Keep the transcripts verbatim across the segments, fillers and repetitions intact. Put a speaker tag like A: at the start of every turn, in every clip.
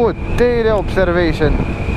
A: good daily observation.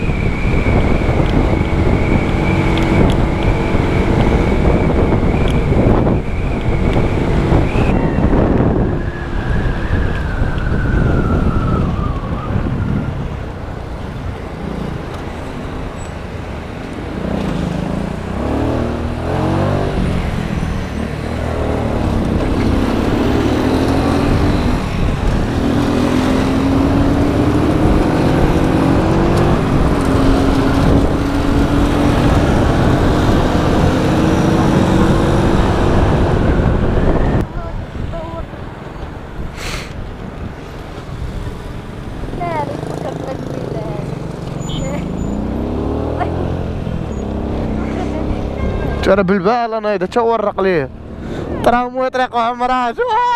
A: ترى بالبال انا اذا تورق ليه ترى مو طريق عمراج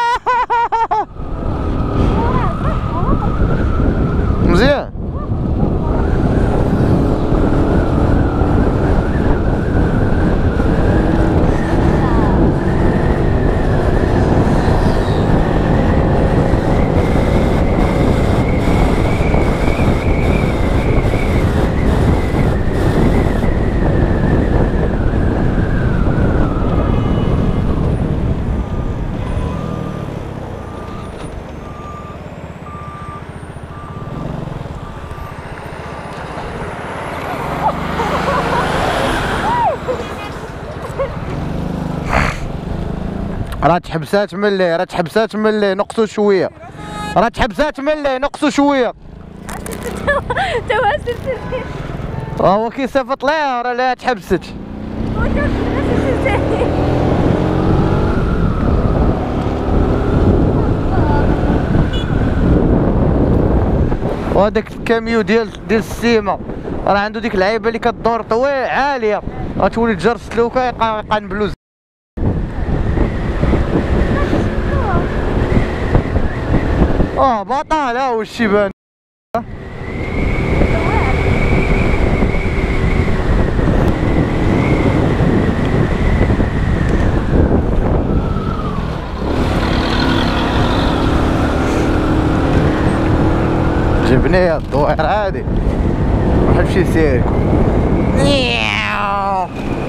A: مزيان. راه تحبسات ملي، راه تحبسات ملي، نقصوا شويه، راه تحبسات ملي، نقصوا شويه.
B: توا سلسلتي
A: هو كي صيفط ليها راه لا تحبست. وهذاك الكاميو ديال ديال السيما راه عنده ديك العيبه اللي كدور طويل عاليه، غتولي تجر السلوكه يقنبلو. اه بطال ها هو الشيبان. جبنيه الدوير عادي واحد شي سير مياو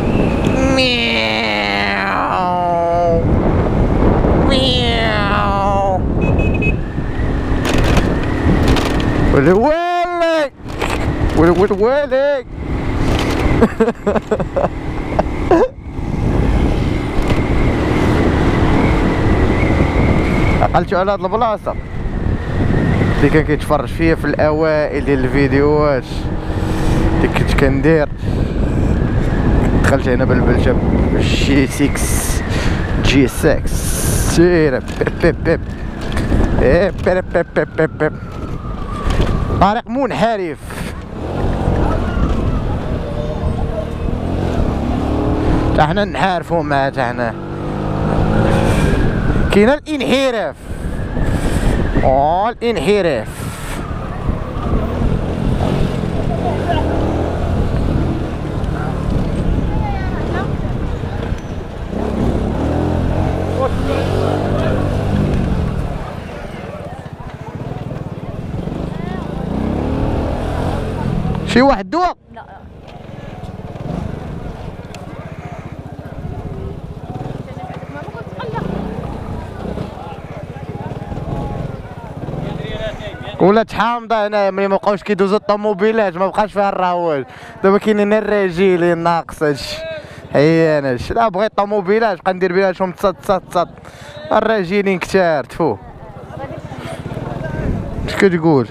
A: مياو مياو ويلي ويلي ويلي ويلي ويلي عقلتو على هاد البلاصة اللي كان كيتفرج فيا في الاوائل ديال الفيديوهات اللي كنت كندير. دخلت هنا بالبلجة جي ستة جي ستة سير بيب بيب ايه بيب بيب بيب بيب طريق منحرف. تا حنا نحارفو معاه، تا حنا كاين الانحراف. اه الانحراف شي واحد دواء.
B: لا
A: ولات حامضه هنا ملي مبقاوش كيدوزو الطوموبيلات، ما بقاش فيها الراول. دابا كاينين الراجيلي ناقصه هادشي حياناش. لا بغيت الطوموبيلات بقى ندير بها شوم تصاد تصاد تصاد. الراجيلين كتار تفو. اش كتقول؟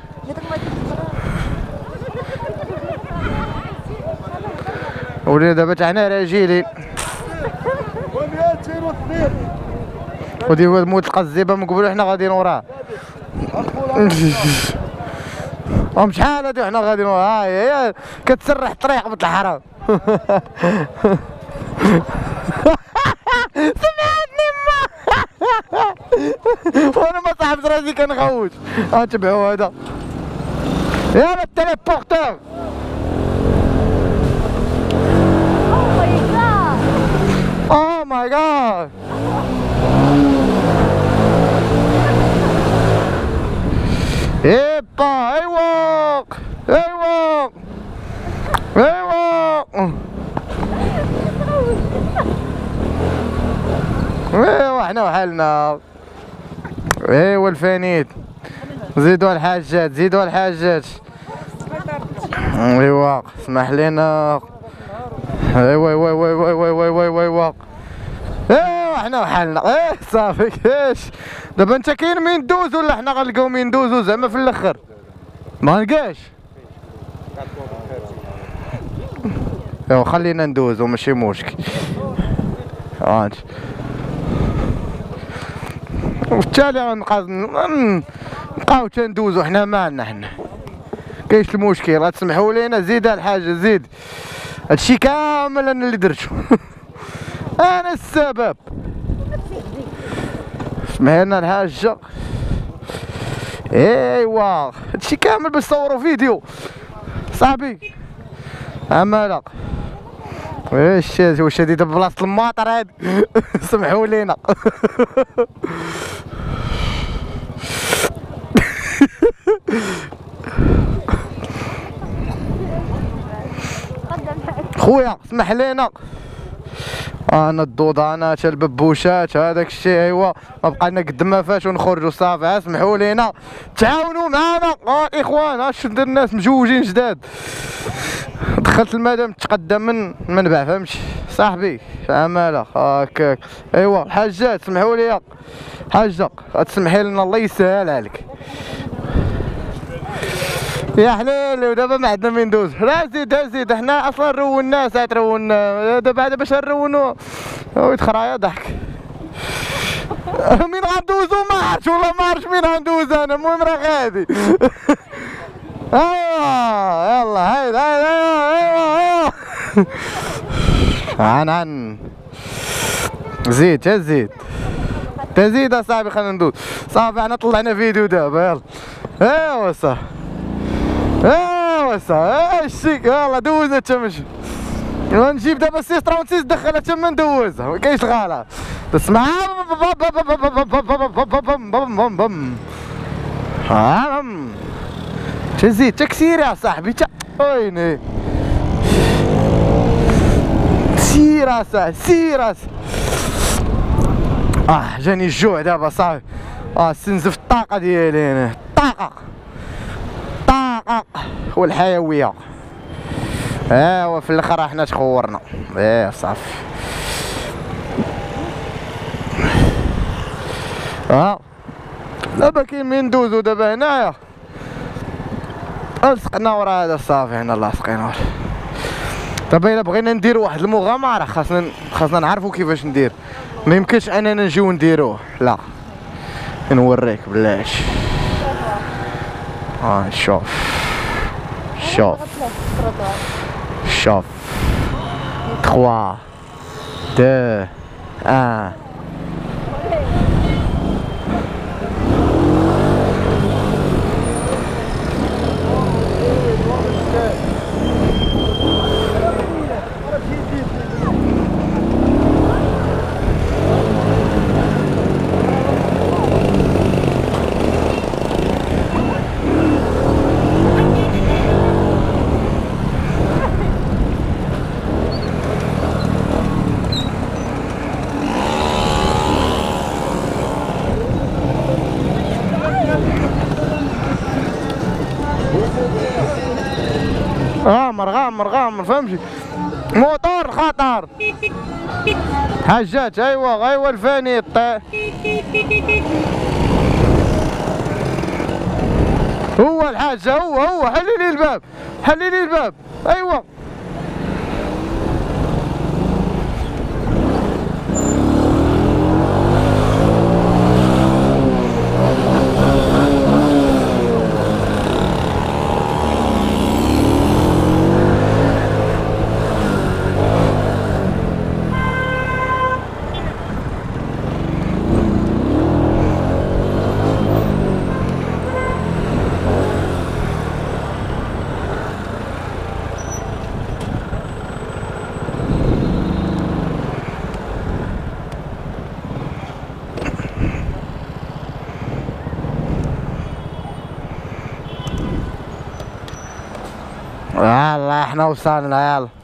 A: ولينا دابا تا حنا راجيلين. ودي هو موت القزيبه من قبل حنا غاديين وراه. ام شحال هادو حنا غاديين وراه. ها هي كتسرح الطريق بنت الحرام. سمعتني ما وانا ما صاحبت راسي كنغوت. ها تبعوا هذا يا التليبورتور. Oh my god! ايبا ايوا احنا وحالنا. ايوا الفانيت زيدوا الحاجات زيدوا الحاجات. ايوا اسمح لينا. ايوا ايوا ايوا ايوا ايوا ايوا ايوا ايوا حنا وحالنا. ايه صافي ايش دابا انت كاين مين ندوز ولا حنا غنلقاو مين ندوزو زعما في الاخر؟ ما لقاش. ايوا خلينا ندوزو ماشي مشكل. هانت وبالتالي غنبقى نبقاو تندوزو حنا مالنا حنا كاينش المشكل. غتسمحوا لينا زيد الحاجه زيد هادشي كامل انا اللي درتو. انا السبب. سمح لنا الحاجه. ايوا هادشي كامل باش تصوروا فيديو صاحبي. امالك واش واش هادي دابا بلاصه الماطر هادي. سمحوا لينا. خويا اسمح لينا. انا الدودانات الببوشات هذاك الشيء. ايوا ما بقى لنا قد ما فاش ونخرجوا صافي. اسمحوا لينا تعاونوا معنا اه الاخوان. ها شد الناس مجوجين جداد. دخلت المدام تقدم من المنبع فهمتي صاحبي. امالك هكاك. ايوا حاجات سمحوا لي حاجه غتسمحي لنا الله يسهل عليك يا حليلي. ودابا ما عندنا مين ندوز. لا زيد زيد حنا اصلا رونا ساعه رونا دابا بعدا باش نرونو ويت خرايا ضحك. مين غندوزو ما عرفتش والله ما عرفتش مين غندوز انا. المهم راه غادي. ايوا يلا هايد هايد ايوا ايوا عن عن زيد تزيد تزيد اصاحبي. خلينا ندوز صافي. حنا طلعنا فيديو دابا يلا. ايوا صافي ايوا صافي هادشي يلا دوزها تمشي. نجيب دابا السيسترا ونسيس دخلها تما ندوزها ما كاينش غالة. تسمع تزيد تكسير يا صاحبي تا ويني. سير اصاحبي سير اصاحبي. اه جاني الجوع دابا صافي. اه استنزف الطاقة ديالي انا. الطاقة الطاقة والحيوية. ايوا في الاخر حنا تخورنا. ايه صافي. ها دابا كاين مين ندوزو دابا هنايا. لصقنا ورا هذا صافي. حنا لاصقين ورا. دابا الا بغينا نديرو واحد المغامرة خاصنا خاصنا نعرفو كيفاش ندير. ما يمكنش اننا نجيو نديروه لا. نوريك بلاش. ها شوف شوف شوف ثلاثة اثنين واحد. غامر غامر غامر فهمتي. موتور خطر حاجات. ايوا ايوا الفاني طي. هو الحاجة هو هو حلي لي الباب حلي لي الباب. ايوا يلا احنا وصلنا يلا.